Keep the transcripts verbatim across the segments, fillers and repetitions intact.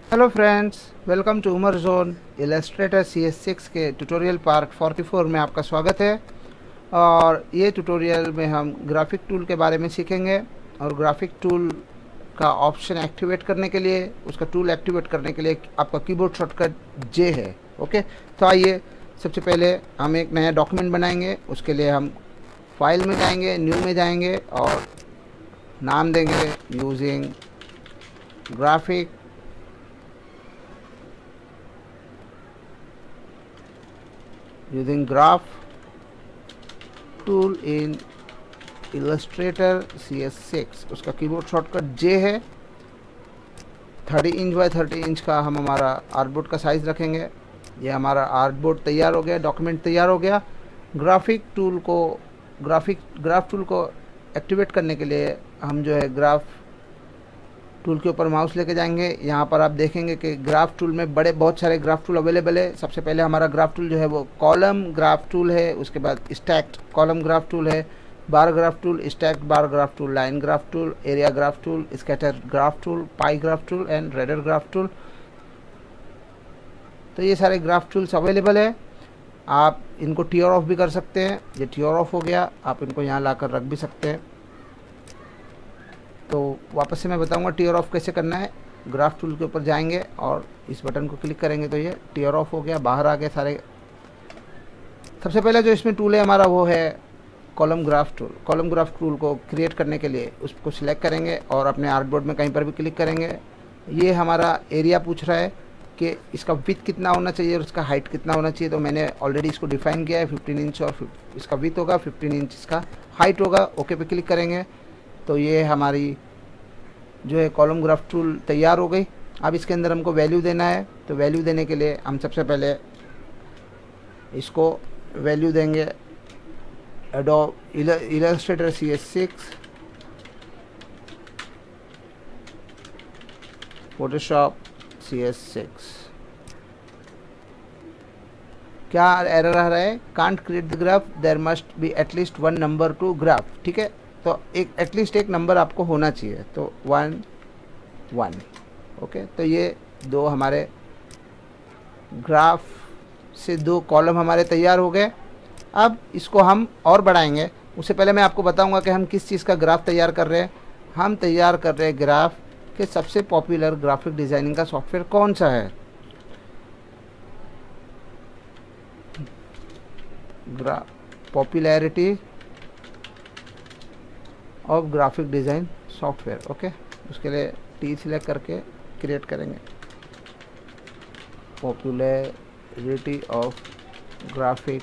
Hello friends, welcome to Umar zone Illustrator C S six के tutorial part चौवालीस में आपका स्वागत है। और ये ट्यूटोरियल में हम ग्राफिक टूल के बारे में सीखेंगे और ग्राफिक टूल का ऑप्शन एक्टिवेट करने के लिए, उसका टूल एक्टिवेट करने के लिए आपका कीबोर्ड शॉर्टकट जे है। ओके, तो आइए सबसे पहले हम एक नया डॉक्यूमेंट बनाएंगे। उसके लिए हम फाइल में जाएंगे, न्यू में जाएंगे और नाम देंगे using graphic using graph tool in Illustrator C S six. उसका कीबोर्ड शॉर्टकट जे है। तीस इंच बाय तीस इंच का हम हमारा आर्टबोर्ड का साइज़ रखेंगे। ये हमारा आर्टबोर्ड तैयार हो गया, डॉक्यूमेंट तैयार हो गया। ग्राफिक टूल को ग्राफिक ग्राफ टूल को एक्टिवेट करने के लिए हम जो है ग्राफ टूल के ऊपर माउस लेके जाएंगे। यहाँ पर आप देखेंगे कि ग्राफ टूल में बड़े बहुत सारे ग्राफ टूल अवेलेबल है। सबसे पहले हमारा ग्राफ टूल जो है वो कॉलम ग्राफ टूल है। उसके बाद स्टैक्ड कॉलम ग्राफ टूल है, bar graph tool, stacked bar graph tool, line graph tool, area graph tool, scatter graph tool, pie graph tool and radar graph tool. तो ये सारे ग्राफ टूल्स अवेलेबल है। आप इनको टीयर ऑफ भी कर सकते हैं। ये टीयर ऑफ हो गया, आप इनको यहाँ ला कर रख भी सकते हैं। तो वापस से मैं बताऊंगा टीयर ऑफ कैसे करना है। ग्राफ टूल के ऊपर जाएंगे और इस बटन को क्लिक करेंगे तो ये टीयर ऑफ हो गया, बाहर आ गए सारे। सबसे पहले जो इसमें टूल है हमारा वो है column graph tool. Column graph tool को क्रिएट करने के लिए उसको सिलेक्ट करेंगे और अपने आर्टबोर्ड में कहीं पर भी क्लिक करेंगे। ये हमारा एरिया पूछ रहा है कि इसका विड्थ कितना होना चाहिए और इसका हाइट कितना होना चाहिए। तो मैंने ऑलरेडी इसको डिफाइन किया है, फिफ्टीन इंच और इसका विड्थ होगा, फिफ्टीन इंच इसका हाइट होगा। ओके पे क्लिक करेंगे तो ये हमारी जो है कॉलम ग्राफ टूल तैयार हो गई। अब इसके अंदर हमको वैल्यू देना है। तो वैल्यू देने के लिए हम सबसे पहले इसको वैल्यू देंगे Adobe Illustrator C S six, Photoshop C S six. क्या एरर आ रहा है? Can't create the graph, there must be at least one number to graph. ठीक है, तो एक एटलीस्ट एक नंबर आपको होना चाहिए। तो वन वन ओके। तो ये दो हमारे ग्राफ से दो कॉलम हमारे तैयार हो गए। अब इसको हम और बढ़ाएंगे। उससे पहले मैं आपको बताऊंगा कि हम किस चीज़ का ग्राफ तैयार कर रहे हैं। हम तैयार कर रहे हैं ग्राफ के सबसे पॉपुलर ग्राफिक डिज़ाइनिंग का सॉफ्टवेयर कौन सा है। Graph popularity of graphic design software. Okay, उसके लिए टी सिलेक्ट करके क्रिएट करेंगे popularity of graphic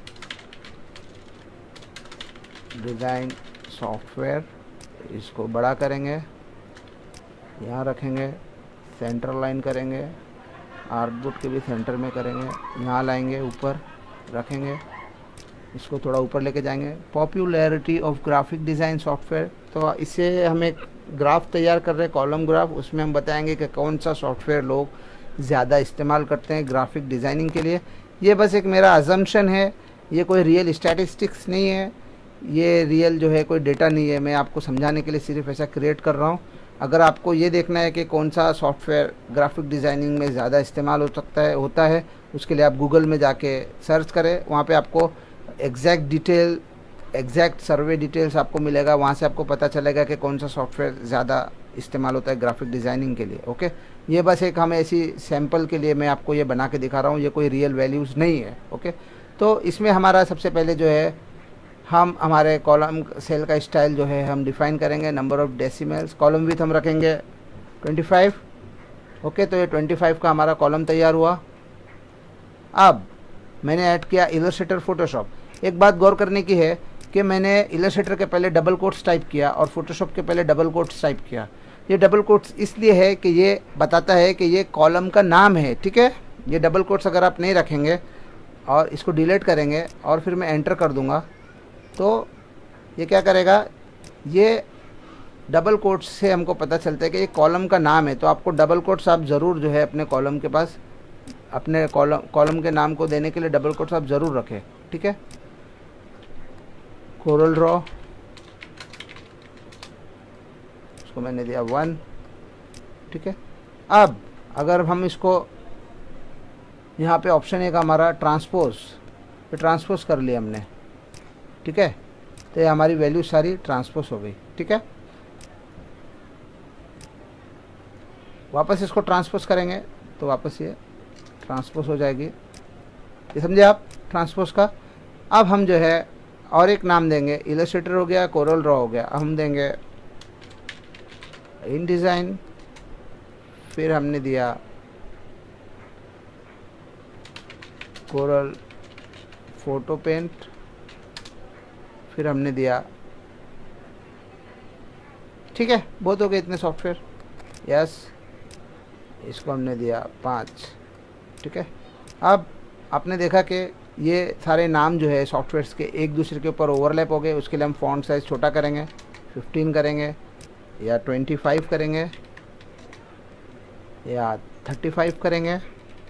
design software. इसको बड़ा करेंगे, यहाँ रखेंगे, सेंटर लाइन करेंगे, आर्टबोर्ड के भी सेंटर में करेंगे, यहाँ लाएंगे, ऊपर रखेंगे, इसको थोड़ा ऊपर लेके जाएंगे। Popularity of graphic design software. तो इससे हम एक ग्राफ तैयार कर रहे हैं, कॉलम ग्राफ। उसमें हम बताएंगे कि कौन सा सॉफ्टवेयर लोग ज़्यादा इस्तेमाल करते हैं ग्राफिक डिज़ाइनिंग के लिए। ये बस एक मेरा अजम्पशन है, ये कोई रियल स्टैटिस्टिक्स नहीं है, ये रियल जो है कोई डेटा नहीं है। मैं आपको समझाने के लिए सिर्फ ऐसा क्रिएट कर रहा हूँ। अगर आपको ये देखना है कि कौन सा सॉफ्टवेयर ग्राफिक डिज़ाइनिंग में ज़्यादा इस्तेमाल हो सकता है होता है, उसके लिए आप गूगल में जाके सर्च करें। वहाँ पे आपको exact detail exact survey details आपको मिलेगा। वहाँ से आपको पता चलेगा कि कौन सा सॉफ्टवेयर ज़्यादा इस्तेमाल होता है ग्राफिक डिज़ाइनिंग के लिए। ओके, ये बस एक हम ऐसी सैम्पल के लिए मैं आपको ये बना के दिखा रहा हूँ, ये कोई रियल वैल्यूज़ नहीं है। ओके, तो इसमें हमारा सबसे पहले जो है हम हमारे कॉलम सेल का स्टाइल जो है हम डिफ़ाइन करेंगे। Number of decimals, column width हम रखेंगे पच्चीस। ओके, तो ये पच्चीस का हमारा कॉलम तैयार हुआ। अब मैंने ऐड किया इलस्ट्रेटर फोटोशॉप। एक बात गौर करने की है कि मैंने इलस्ट्रेटर के पहले डबल कोट्स टाइप किया और फोटोशॉप के पहले डबल कोट्स टाइप किया। ये डबल कोट्स इसलिए है कि ये बताता है कि ये कॉलम का नाम है। ठीक है, ये डबल कोट्स अगर आप नहीं रखेंगे और इसको डिलीट करेंगे और फिर मैं एंटर कर दूंगा तो ये क्या करेगा, ये डबल कोट्स से हमको पता चलता है कि ये कॉलम का नाम है। तो आपको डबल कोट्स आप ज़रूर जो है अपने कॉलम के पास, अपने कॉलम कॉलम के नाम को देने के लिए डबल कोट्स आप ज़रूर रखें। ठीक है, कोरल ड्रॉ, उसको मैंने दिया वन। ठीक है, अब अगर हम इसको यहाँ पे ऑप्शन एक हमारा ट्रांसपोज, तो ट्रांसपोज कर लिया हमने, ठीक है। तो ये हमारी वैल्यू सारी ट्रांसपोज हो गई, ठीक है। वापस इसको ट्रांसपोज करेंगे तो वापस ये ट्रांसपोज हो जाएगी, ये समझे आप ट्रांसपोज का। अब हम जो है और एक नाम देंगे, इलस्ट्रेटर हो गया, कोरल ड्रॉ हो गया। अब हम देंगे इन डिज़ाइन, फिर हमने दिया कोरल फोटो पेंट, फिर हमने दिया, ठीक है। बहुत हो गए इतने सॉफ्टवेयर, यस। इसको हमने दिया पाँच, ठीक है। अब आपने देखा कि ये सारे नाम जो है सॉफ्टवेयर्स के एक दूसरे के ऊपर ओवरलैप हो गए। उसके लिए हम फॉन्ट साइज़ छोटा करेंगे, फिफ्टीन करेंगे या ट्वेंटी फाइव करेंगे या थर्टी फाइव करेंगे।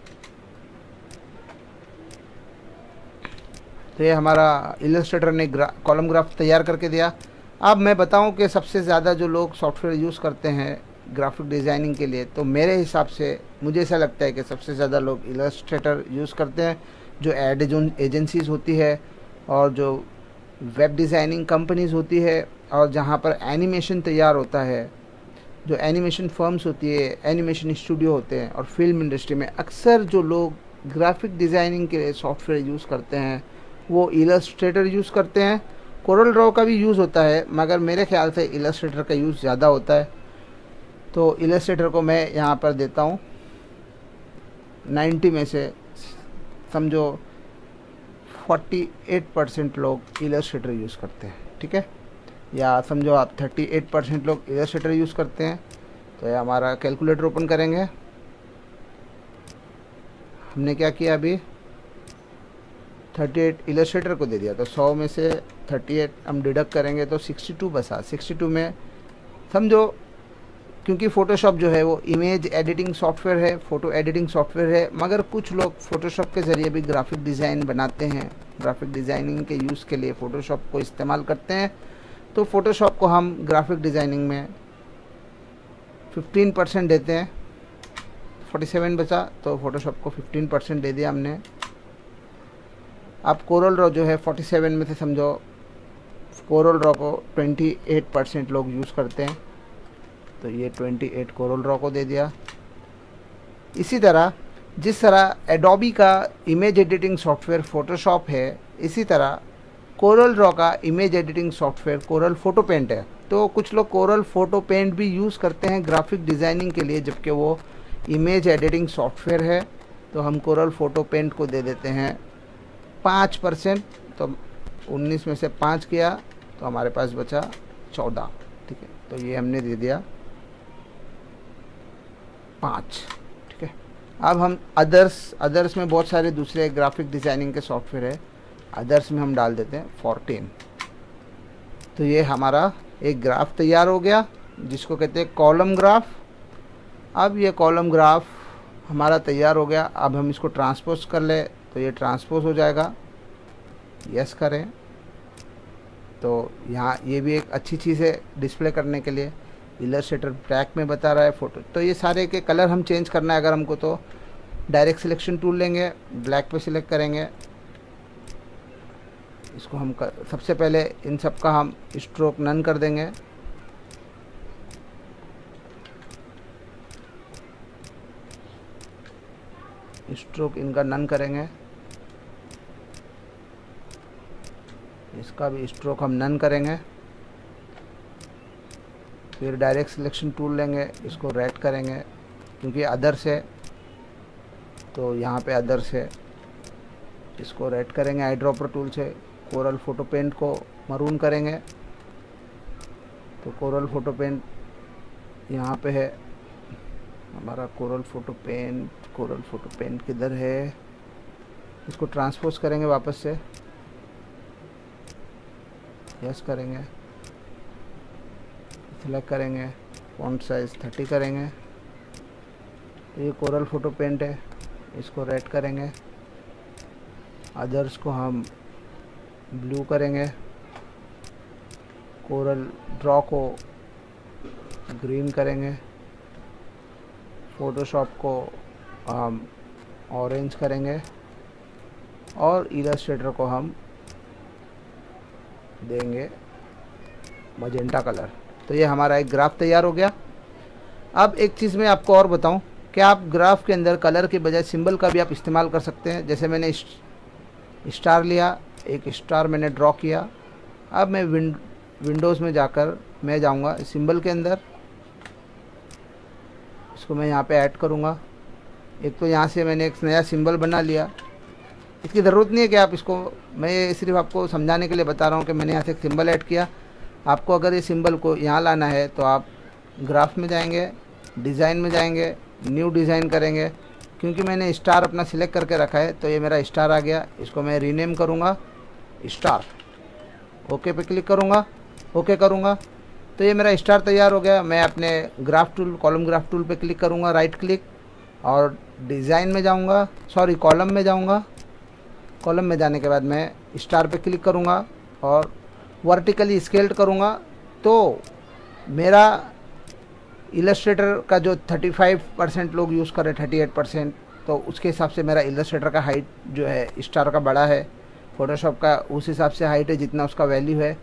तो ये हमारा इलस्ट्रेटर ने ग्रा, कॉलम ग्राफ तैयार करके दिया। अब मैं बताऊं कि सबसे ज़्यादा जो लोग सॉफ्टवेयर यूज़ करते हैं ग्राफिक डिज़ाइनिंग के लिए, तो मेरे हिसाब से मुझे ऐसा लगता है कि सबसे ज़्यादा लोग इलस्ट्रेटर यूज़ करते हैं। जो एड एजेंसीज़ होती है और जो वेब डिज़ाइनिंग कंपनीज़ होती है और जहाँ पर एनिमेशन तैयार होता है, जो एनिमेशन फर्म्स होती है, एनिमेशन स्टूडियो होते हैं, और फिल्म इंडस्ट्री में अक्सर जो लोग ग्राफिक डिज़ाइनिंग के लिए सॉफ्टवेयर यूज़ करते हैं वो इलस्ट्रेटर यूज़ करते हैं। कोरल ड्रॉ का भी यूज़ होता है, मगर मेरे ख्याल से इलस्ट्रेटर का यूज़ ज़्यादा होता है। तो इलस्ट्रेटर को मैं यहाँ पर देता हूँ नाइन्टी में से समझो अड़तालीस परसेंट लोग इलस्ट्रेटर यूज़ करते हैं, ठीक है। या समझो आप अड़तीस परसेंट लोग इलस्ट्रेटर यूज़ करते हैं। तो ये हमारा कैलकुलेटर ओपन करेंगे। हमने क्या किया अभी, अड़तीस इलस्ट्रेटर को दे दिया, तो सौ में से अड़तीस हम डिडक्ट करेंगे तो बासठ बसा। बासठ में समझो, क्योंकि फ़ोटोशॉप जो है वो इमेज एडिटिंग सॉफ्टवेयर है, फ़ोटो एडिटिंग सॉफ्टवेयर है, मगर कुछ लोग फ़ोटोशॉप के ज़रिए भी ग्राफिक डिज़ाइन बनाते हैं। ग्राफिक डिज़ाइनिंग के यूज़ के लिए फ़ोटोशॉप को इस्तेमाल करते हैं। तो फ़ोटोशॉप को हम ग्राफिक डिज़ाइनिंग में पंद्रह परसेंट देते हैं। सैंतालीस बचा तो फ़ोटोशॉप को पंद्रह परसेंट दे दिया हमने। अब कोरल ड्रॉ जो है सैंतालीस में से समझो कोरल ड्रॉ को अट्ठाईस परसेंट लोग यूज़ करते हैं, तो ये अट्ठाईस कोरल ड्रॉ को दे दिया। इसी तरह जिस तरह एडोबी का इमेज एडिटिंग सॉफ्टवेयर फ़ोटोशॉप है, इसी तरह कोरल ड्रॉ का image editing software Corel Photo Paint है। तो कुछ लोग कोरल फोटो पेंट भी यूज़ करते हैं ग्राफिक डिज़ाइनिंग के लिए, जबकि वो इमेज एडिटिंग सॉफ्टवेयर है। तो हम कोरल फोटो पेंट को दे देते हैं पाँच परसेंट। तो उन्नीस में से पाँच किया तो हमारे पास बचा चौदह, ठीक है। तो ये हमने दे दिया पाँच, ठीक है। अब हम अदर्स अदर्स में बहुत सारे दूसरे ग्राफिक डिज़ाइनिंग के सॉफ्टवेयर है, अदर्स में हम डाल देते हैं फोर्टीन। तो ये हमारा एक ग्राफ तैयार हो गया जिसको कहते हैं कॉलम ग्राफ। अब ये कॉलम ग्राफ हमारा तैयार हो गया। अब हम इसको ट्रांसपोज कर ले तो ये ट्रांसपोज हो जाएगा, यस करें। तो यहाँ ये भी एक अच्छी चीज़ है डिस्प्ले करने के लिए। इलस्ट्रेटर ट्रैक में बता रहा है फ़ोटो, तो ये सारे के कलर हम चेंज करना है अगर हमको, तो डायरेक्ट सिलेक्शन टूल लेंगे, ब्लैक पे सिलेक्ट करेंगे। इसको हम कर, सबसे पहले इन सब का हम स्ट्रोक नन कर देंगे। स्ट्रोक इनका नन करेंगे, इसका भी स्ट्रोक हम नन करेंगे। फिर डायरेक्ट सिलेक्शन टूल लेंगे, इसको रेड करेंगे क्योंकि अदर्स है, तो यहाँ पे अदर्स है, इसको रेड करेंगे आई ड्रॉपर टूल से। कोरल फोटो पेंट को मरून करेंगे, तो कोरल फोटो पेंट यहाँ पे है हमारा। Corel Photo Paint Corel Photo Paint किधर है, इसको ट्रांसपोज करेंगे वापस से, यस करेंगे, सिलेक्ट करेंगे, फॉन्ट साइज थर्टी करेंगे। तो ये कोरल फोटो पेंट है, इसको रेड करेंगे। अदर्स को हम ब्लू करेंगे, कोरल ड्रॉ को ग्रीन करेंगे, फ़ोटोशॉप को हम ऑरेंज करेंगे और इलस्ट्रेटर को हम देंगे मजेंटा कलर। तो ये हमारा एक ग्राफ तैयार हो गया। अब एक चीज़ मैं आपको और बताऊं कि आप ग्राफ के अंदर कलर के बजाय सिंबल का भी आप इस्तेमाल कर सकते हैं। जैसे मैंने स्टार लिया, एक स्टार मैंने ड्रॉ किया। अब मैं विंड विंडोज़ में जाकर मैं जाऊंगा सिंबल के अंदर, इसको मैं यहाँ पे ऐड करूँगा। एक तो यहाँ से मैंने एक नया सिंबल बना लिया। इसकी ज़रूरत नहीं है कि आप इसको, मैं सिर्फ आपको समझाने के लिए बता रहा हूँ कि मैंने यहाँ से एक सिंबल ऐड किया। आपको अगर ये सिंबल को यहाँ लाना है तो आप ग्राफ में जाएंगे, डिज़ाइन में जाएंगे, न्यू डिज़ाइन करेंगे। क्योंकि मैंने स्टार अपना सिलेक्ट करके रखा है तो ये मेरा स्टार आ गया। इसको मैं रीनेम करूँगा स्टार, ओके पे क्लिक करूँगा, ओके करूँगा तो ये मेरा स्टार तैयार हो गया। मैं अपने graph tool, column graph tool पे क्लिक करूँगा, राइट क्लिक, और डिज़ाइन में जाऊँगा, सॉरी कॉलम में जाऊँगा। कॉलम में जाने के बाद मैं स्टार पे क्लिक करूँगा और वर्टिकली स्केल्ड करूँगा। तो मेरा इलस्ट्रेटर का जो पैंतीस परसेंट लोग यूज़ कर रहे हैं, अड़तीस परसेंट, तो उसके हिसाब से मेरा इलस्ट्रेटर का हाइट जो है स्टार का बड़ा है, फ़ोटोशॉप का उस हिसाब से हाइट है जितना उसका वैल्यू है।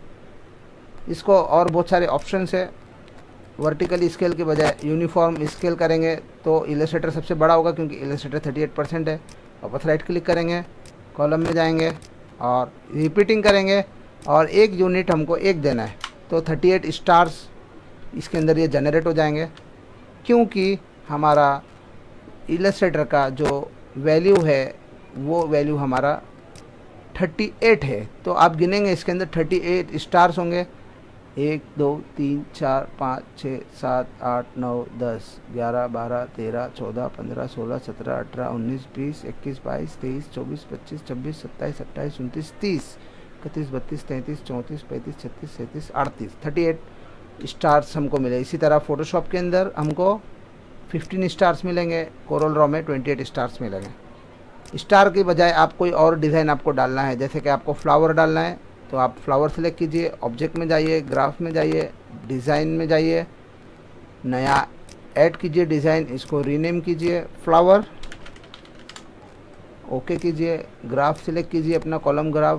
इसको और बहुत सारे ऑप्शंस है। वर्टिकली स्केल के बजाय यूनिफॉर्म स्केल करेंगे तो इलस्ट्रेटर सबसे बड़ा होगा क्योंकि इलस्ट्रेटर अड़तीस परसेंट है। वापस राइट क्लिक करेंगे, कॉलम में जाएंगे और रिपीटिंग करेंगे और एक यूनिट हमको एक देना है तो अड़तीस स्टार्स इसके अंदर ये जनरेट हो जाएंगे। क्योंकि हमारा इलस्ट्रेटर का जो वैल्यू है वो वैल्यू हमारा अड़तीस है। तो आप गिनेंगे इसके अंदर अड़तीस स्टार्स होंगे। एक दो तीन चार पाँच छः सात आठ नौ दस ग्यारह बारह तेरह चौदह पंद्रह सोलह सत्रह अठारह उन्नीस बीस इक्कीस बाईस तेईस चौबीस पच्चीस छब्बीस सत्ताईस अट्ठाईस उनतीस तीस इकतीस बत्तीस तैंतीस चौंतीस पैंतीस छत्तीस सैंतीस अड़तीस अड़तीस स्टार्स हमको मिले। इसी तरह फ़ोटोशॉप के अंदर हमको पंद्रह स्टार्स मिलेंगे, कोरल ड्रॉ में अट्ठाईस स्टार्स मिलेंगे। स्टार के बजाय आप कोई और डिज़ाइन आपको डालना है, जैसे कि आपको फ्लावर डालना है तो आप फ्लावर सेलेक्ट कीजिए, ऑब्जेक्ट में जाइए, ग्राफ में जाइए, डिज़ाइन में जाइए, नया ऐड कीजिए डिज़ाइन, इसको रीनेम कीजिए फ्लावर, ओके कीजिए, ग्राफ सिलेक्ट कीजिए अपना कॉलम ग्राफ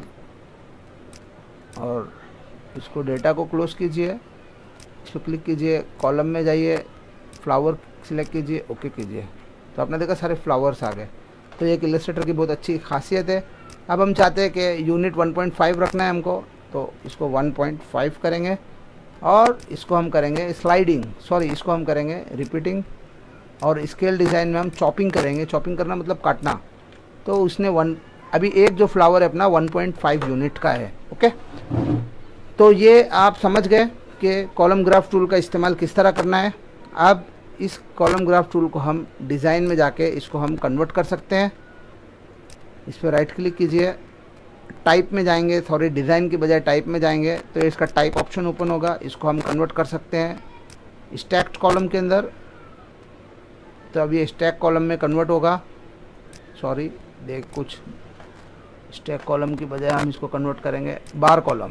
और इसको डेटा को क्लोज कीजिए, इस पर क्लिक कीजिए, कॉलम में जाइए, फ्लावर सिलेक्ट कीजिए, ओके कीजिए। तो आपने देखा सारे फ्लावर्स आ गए। तो ये एक इलस्ट्रेटर की बहुत अच्छी खासियत है। अब हम चाहते हैं कि यूनिट वन पॉइंट फाइव रखना है हमको, तो इसको वन पॉइंट फाइव करेंगे और इसको हम करेंगे स्लाइडिंग, सॉरी इसको हम करेंगे रिपीटिंग, और स्केल डिज़ाइन में हम चॉपिंग करेंगे। चॉपिंग करना मतलब काटना। तो उसने वन अभी एक जो फ्लावर है अपना वन पॉइंट फाइव यूनिट का है। ओके, तो ये आप समझ गए कि कॉलम ग्राफ टूल का इस्तेमाल किस तरह करना है। अब इस कॉलम ग्राफ टूल को हम डिज़ाइन में जाके इसको हम कन्वर्ट कर सकते हैं। इस पर राइट क्लिक कीजिए, टाइप में जाएंगे, सॉरी डिज़ाइन की बजाय टाइप में जाएंगे तो इसका टाइप ऑप्शन ओपन होगा। इसको हम कन्वर्ट कर सकते हैं स्टैक्ड कॉलम के अंदर। तो अब ये स्टैक कॉलम में कन्वर्ट होगा, सॉरी देख कुछ स्टैक कॉलम की बजाय हम इसको कन्वर्ट करेंगे बार कॉलम।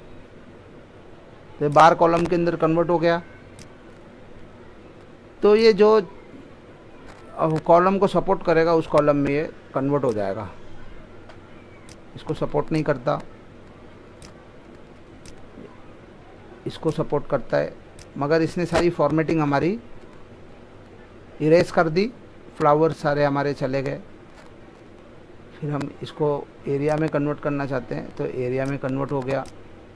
तो बार कॉलम के अंदर कन्वर्ट हो गया। तो ये जो कॉलम को सपोर्ट करेगा उस कॉलम में ये कन्वर्ट हो जाएगा। इसको सपोर्ट नहीं करता, इसको सपोर्ट करता है, मगर इसने सारी फॉर्मेटिंग हमारी इरेज कर दी। फ्लावर सारे हमारे चले गए। फिर हम इसको एरिया में कन्वर्ट करना चाहते हैं तो एरिया में कन्वर्ट हो गया।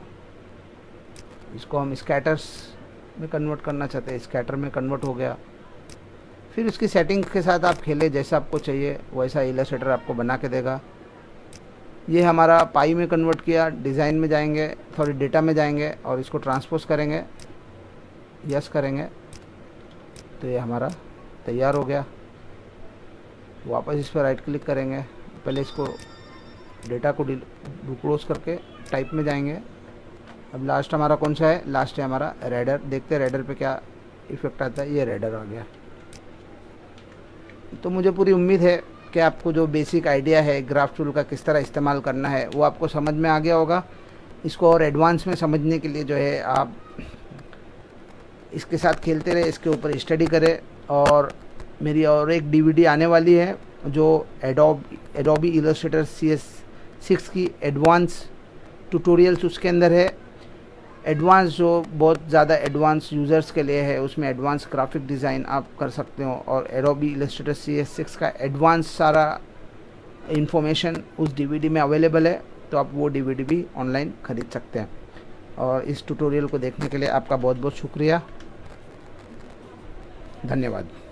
इसको हम स्कैटर्स में कन्वर्ट करना चाहते हैं, स्कैटर में कन्वर्ट हो गया। फिर उसकी सेटिंग के साथ आप खेले, जैसा आपको चाहिए वैसा इलस्ट्रेटर आपको बना के देगा। ये हमारा पाई में कन्वर्ट किया। डिज़ाइन में जाएंगे, सॉरी डेटा में जाएंगे और इसको ट्रांसपोज करेंगे, यस करेंगे तो ये हमारा तैयार हो गया। वापस इस पर राइट क्लिक करेंगे, पहले इसको डेटा को क्लोज करके टाइप में जाएंगे। अब लास्ट हमारा कौन सा है, लास्ट है हमारा रेडर। देखते हैं रेडर पे क्या इफेक्ट आता है। ये रेडर आ गया। तो मुझे पूरी उम्मीद है कि आपको जो बेसिक आइडिया है ग्राफ टूल का किस तरह इस्तेमाल करना है वो आपको समझ में आ गया होगा। इसको और एडवांस में समझने के लिए जो है आप इसके साथ खेलते रहे, इसके ऊपर स्टडी करें और मेरी और एक डीवीडी आने वाली है जो Adobe Adobe Illustrator C S six की एडवांस ट्यूटोरियल्स उसके अंदर है। एडवांस जो बहुत ज़्यादा एडवांस यूज़र्स के लिए है, उसमें एडवांस ग्राफिक डिज़ाइन आप कर सकते हो, और Adobe Illustrator C S six का एडवांस सारा इंफॉर्मेशन उस डीवीडी में अवेलेबल है, तो आप वो डीवीडी भी ऑनलाइन ख़रीद सकते हैं। और इस ट्यूटोरियल को देखने के लिए आपका बहुत बहुत शुक्रिया, धन्यवाद।